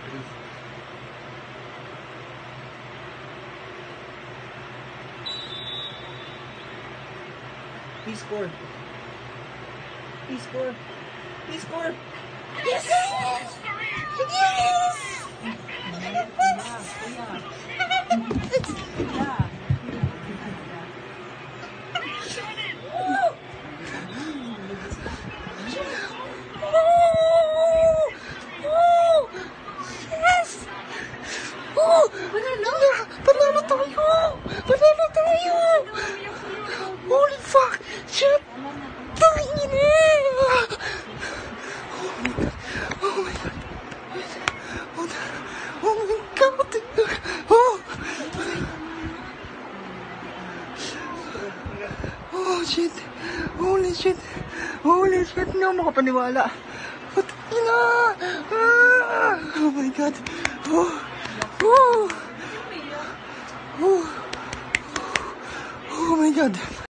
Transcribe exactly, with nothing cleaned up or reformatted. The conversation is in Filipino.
He scored. He scored. He scored. Yes! Yes! Panalo tayo! Panalo tayo! Holy fuck! Shit! Tangin eh! Oh my god! Oh my god! Oh my god! Oh! Oh shit! Holy shit! Holy shit! Hindi ako makapaniwala! Patay na! Ah! Oh my god! Oh! Oh! Oh! Oh my god!